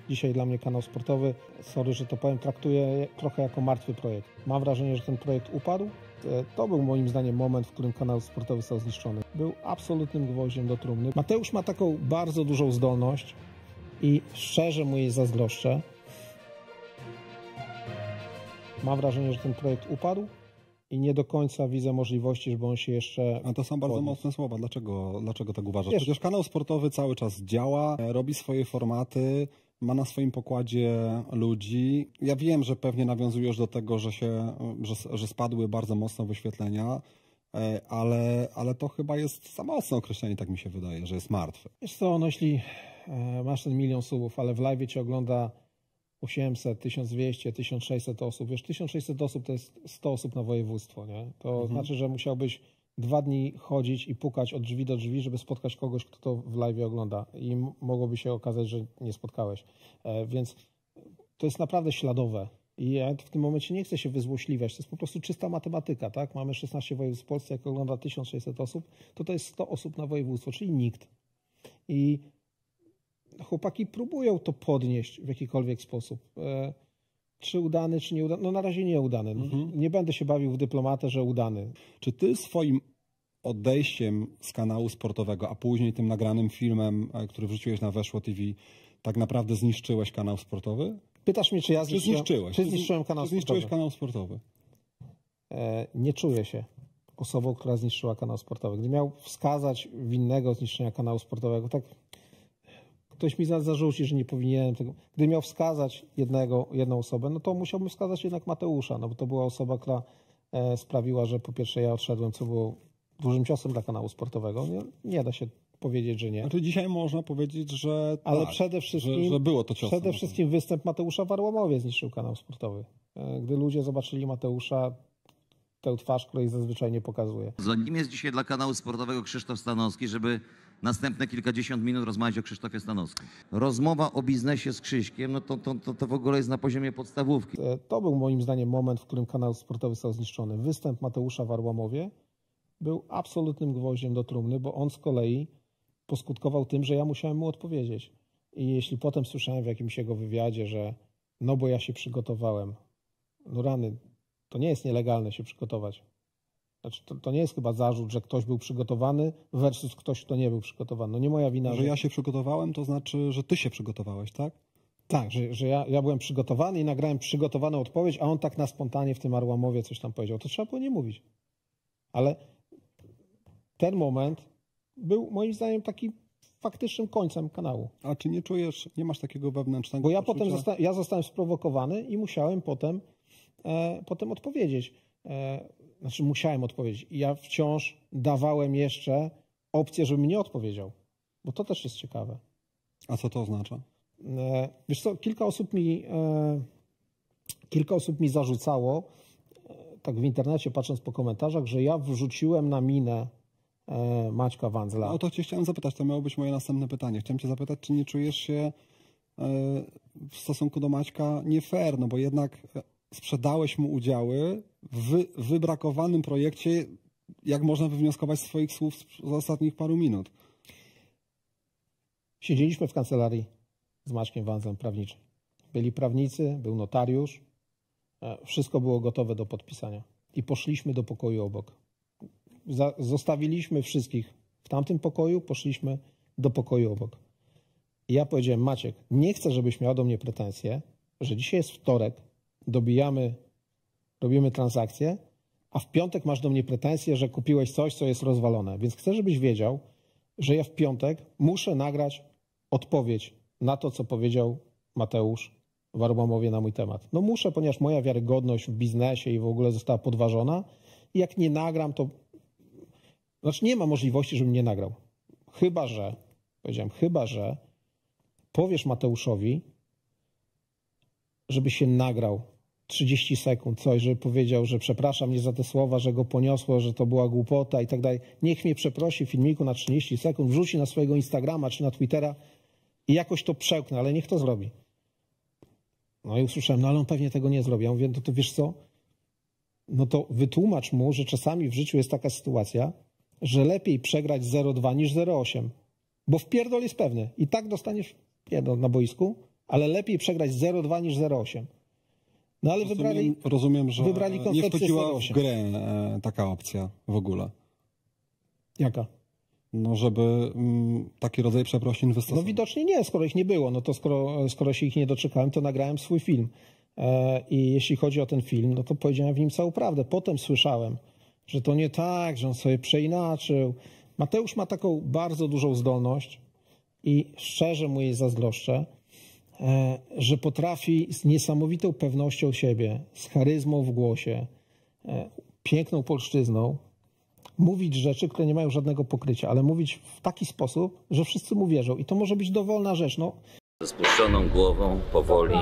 Dzisiaj dla mnie kanał sportowy, sorry, że to powiem, traktuję trochę jako martwy projekt. Mam wrażenie, że ten projekt upadł. To był moim zdaniem moment, w którym kanał sportowy został zniszczony. Był absolutnym gwoździem do trumny. Mateusz ma taką bardzo dużą zdolność i szczerze mu jej zazdroszczę. Mam wrażenie, że ten projekt upadł i nie do końca widzę możliwości, żeby on się jeszcze... A to są bardzo mocne słowa. Dlaczego tak uważasz? Przecież kanał sportowy cały czas działa, robi swoje formaty, ma na swoim pokładzie ludzi. Ja wiem, że pewnie nawiązujesz do tego, że spadły bardzo mocno wyświetlenia, ale to chyba jest za mocne określenie, tak mi się wydaje, że jest martwy. Wiesz co, no jeśli masz ten 1 000 000 subów, ale w live cię ogląda 800, 1200, 1600 osób. Wiesz, 1600 osób to jest 100 osób na województwo, nie? To znaczy, że musiałbyś 2 dni chodzić i pukać od drzwi do drzwi, żeby spotkać kogoś, kto to w live ogląda. I mogłoby się okazać, że nie spotkałeś. Więc to jest naprawdę śladowe. I ja w tym momencie nie chcę się wyzłośliwiać. To jest po prostu czysta matematyka, tak? Mamy 16 województw w Polsce, jak ogląda 1600 osób, to jest 100 osób na województwo, czyli nikt. I chłopaki próbują to podnieść w jakikolwiek sposób. Czy udany, czy nieudany? No na razie nieudany. Nie będę się bawił w dyplomatę, że udany. Czy ty swoim odejściem z kanału sportowego, a później tym nagranym filmem, który wrzuciłeś na Weszło TV, tak naprawdę zniszczyłeś kanał sportowy? Pytasz mnie, czy ja zniszczyłem kanał sportowy? Zniszczyłeś kanał sportowy? Nie czuję się osobą, która zniszczyła kanał sportowy. Gdy miał wskazać winnego zniszczenia kanału sportowego, tak ktoś mi zarzuci, że nie powinienem tego. Gdy miał wskazać jedną osobę, no to musiałbym wskazać jednak Mateusza, no bo to była osoba, która sprawiła, że po pierwsze ja odszedłem, co było dużym ciosem dla kanału sportowego. Nie da się powiedzieć, że nie. Znaczy dzisiaj można powiedzieć, że ale tak, przede wszystkim, że było to ciosem. Przede wszystkim występ Mateusza w Arłamowie zniszczył kanał sportowy. Gdy ludzie zobaczyli Mateusza, tę twarz, której zazwyczaj nie pokazuje. Nim jest dzisiaj dla kanału sportowego Krzysztof Stanowski, żeby następne kilkadziesiąt minut rozmawiać o Krzysztofie Stanowskim. Rozmowa o biznesie z Krzyśkiem, no to w ogóle jest na poziomie podstawówki. To był moim zdaniem moment, w którym kanał sportowy został zniszczony. Występ Mateusza w Arłamowie był absolutnym gwoździem do trumny, bo on z kolei poskutkował tym, że ja musiałem mu odpowiedzieć. I jeśli potem słyszałem w jakimś jego wywiadzie, że no bo ja się przygotowałem, no rany, to nie jest nielegalne się przygotować. Znaczy, to nie jest chyba zarzut, że ktoś był przygotowany versus ktoś, kto nie był przygotowany. No nie moja wina. Że ja się przygotowałem, to znaczy, że ty się przygotowałeś, tak? Tak, że ja byłem przygotowany i nagrałem przygotowaną odpowiedź, a on tak na spontanie w tym Arłamowie coś tam powiedział. To trzeba było nie mówić. Ale ten moment był moim zdaniem taki faktycznym końcem kanału. A czy nie czujesz, nie masz takiego wewnętrznego Bo ja poczucia? potem zostałem sprowokowany i musiałem potem odpowiedzieć. Znaczy musiałem odpowiedzieć. I ja wciąż dawałem jeszcze opcję, żebym nie odpowiedział. Bo to też jest ciekawe. A co to oznacza? Wiesz co, kilka osób mi zarzucało, tak w internecie patrząc po komentarzach, że ja wrzuciłem na minę Maćka Wandzla. O to cię chciałem zapytać, to miało być moje następne pytanie. Chciałem cię zapytać, czy nie czujesz się w stosunku do Maćka nie fair, no bo jednak sprzedałeś mu udziały w wybrakowanym projekcie, jak można wywnioskować z swoich słów z ostatnich paru minut. Siedzieliśmy w kancelarii z Maćkiem Wandzlem prawniczym. Byli prawnicy, był notariusz, wszystko było gotowe do podpisania. I poszliśmy do pokoju obok. Zostawiliśmy wszystkich w tamtym pokoju, poszliśmy do pokoju obok. I ja powiedziałem, Maciek, nie chcę, żebyś miał do mnie pretensje, że dzisiaj jest wtorek, robimy transakcję, a w piątek masz do mnie pretensje, że kupiłeś coś, co jest rozwalone. Więc chcę, żebyś wiedział, że ja w piątek muszę nagrać odpowiedź na to, co powiedział Mateusz w Arłamowie na mój temat. No muszę, ponieważ moja wiarygodność w biznesie i w ogóle została podważona. I jak nie nagram, to... Znaczy nie ma możliwości, żebym nie nagrał. Chyba, że powiesz Mateuszowi, żeby się nagrał 30 sekund, coś, żeby powiedział, że przepraszam mnie za te słowa, że go poniosło, że to była głupota i tak dalej. Niech mnie przeprosi w filmiku na 30 sekund, wrzuci na swojego Instagrama czy na Twittera i jakoś to przełknę, ale niech to zrobi. No i usłyszałem, no ale on pewnie tego nie zrobi. Ja mówię, no to wiesz co? No to wytłumacz mu, że czasami w życiu jest taka sytuacja, że lepiej przegrać 0,2 niż 0,8. Bo wpierdol jest pewny. I tak dostaniesz pierdol na boisku ale lepiej przegrać 0-2 niż 0-8. No ale Rozumiem, że wybrali nie koncepcję wchodziła 0-8. w grę taka opcja w ogóle. Jaka? No, żeby taki rodzaj przeprosin No wystosować. widocznie nie, skoro ich nie było. No to skoro się ich nie doczekałem, to nagrałem swój film. I jeśli chodzi o ten film, no to powiedziałem w nim całą prawdę. Potem słyszałem, że to nie tak, że on sobie przeinaczył. Mateusz ma taką bardzo dużą zdolność i szczerze mu jej zazdroszczę, że potrafi z niesamowitą pewnością siebie, z charyzmą w głosie, piękną polszczyzną mówić rzeczy, które nie mają żadnego pokrycia, ale mówić w taki sposób, że wszyscy mu wierzą. I to może być dowolna rzecz. No, Ze spuszczoną głową, powoli,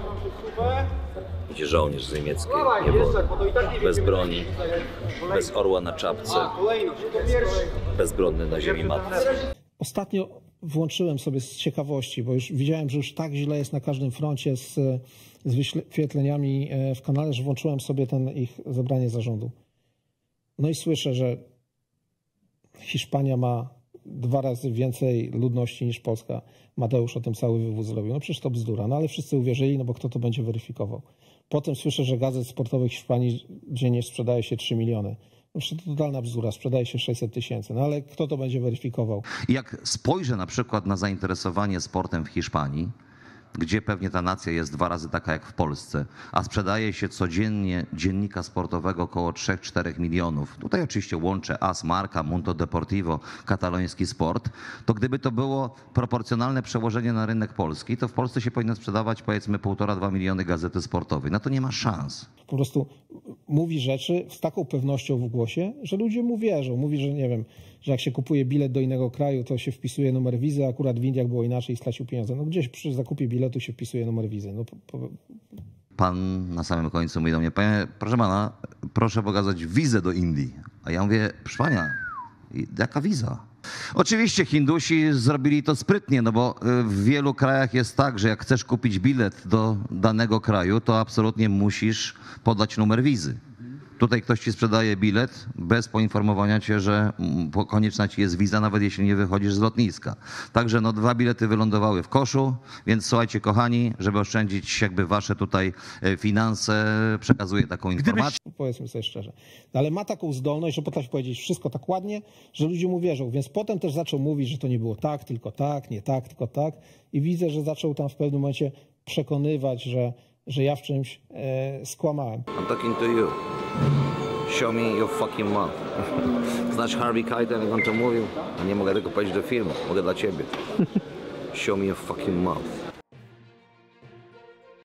idzie żołnierz z niemieckiej niewoli, bez broni, bez orła na czapce, bezbronny na ziemi matce. ostatnio włączyłem sobie z ciekawości, bo już widziałem, że już tak źle jest na każdym froncie z wyświetleniami w kanale, że włączyłem sobie ich zebranie zarządu. No i słyszę, że Hiszpania ma 2 razy więcej ludności niż Polska. Mateusz o tym cały wywód zrobił. No przecież to bzdura, no ale wszyscy uwierzyli, no bo kto to będzie weryfikował. Potem słyszę, że gazet sportowych Hiszpanii dziennie sprzedaje się 3 miliony. No przecież to totalna bzdura, sprzedaje się 600 tysięcy. No ale kto to będzie weryfikował? I jak spojrzę na przykład na zainteresowanie sportem w Hiszpanii, gdzie pewnie ta nacja jest 2 razy taka jak w Polsce, a sprzedaje się codziennie dziennika sportowego około 3-4 milionów. Tutaj oczywiście łączę AS, Marca, Mundo Deportivo, kataloński sport. To gdyby to było proporcjonalne przełożenie na rynek polski, to w Polsce się powinno sprzedawać powiedzmy 1,5-2 miliony gazety sportowej. No to nie ma szans. Po prostu mówi rzeczy z taką pewnością w głosie, że ludzie mu wierzą. Mówi, że nie wiem, że jak się kupuje bilet do innego kraju, to się wpisuje numer wizy, a akurat w Indiach było inaczej i stracił pieniądze. No gdzieś przy zakupie biletu się wpisuje numer wizy. No, Pan na samym końcu mówi do mnie: proszę pana, proszę pokazać wizę do Indii. A ja mówię: proszę pana, jaka wiza? Oczywiście Hindusi zrobili to sprytnie, no bo w wielu krajach jest tak, że jak chcesz kupić bilet do danego kraju, to absolutnie musisz podać numer wizy. Tutaj ktoś ci sprzedaje bilet bez poinformowania cię, że konieczna ci jest wiza, nawet jeśli nie wychodzisz z lotniska. Także no 2 bilety wylądowały w koszu, więc słuchajcie kochani, żeby oszczędzić jakby wasze tutaj finanse, przekazuję taką informację. powiedzmy sobie szczerze. No, ale ma taką zdolność, że potrafi powiedzieć wszystko tak ładnie, że ludzie mu wierzą. Więc potem też zaczął mówić, że to nie było tak, tylko tak, nie tak, tylko tak. I widzę, że zaczął tam w pewnym momencie przekonywać, że ja w czymś skłamałem. I'm talking to you. Show me your fucking mouth. Znasz Harvey Keitel, jak on to mówił? A nie mogę tego powiedzieć do filmu, mogę dla ciebie. Show me your fucking mouth.